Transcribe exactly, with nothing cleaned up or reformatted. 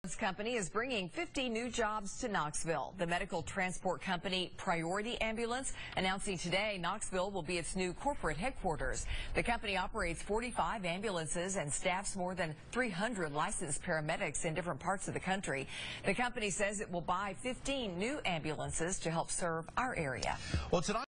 Company is bringing fifty new jobs to Knoxville. The medical transport company Priority Ambulance announcing today Knoxville will be its new corporate headquarters. The company operates forty-five ambulances and staffs more than three hundred licensed paramedics in different parts of the country. The company says it will buy fifteen new ambulances to help serve our area. Well, tonight